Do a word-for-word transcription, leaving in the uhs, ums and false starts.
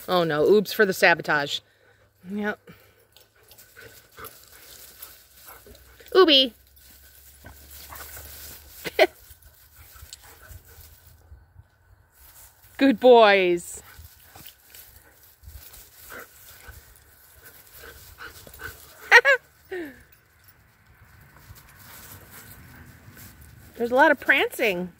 Oh no, oops for the sabotage. Yep. Oobi. Good boys. There's a lot of prancing.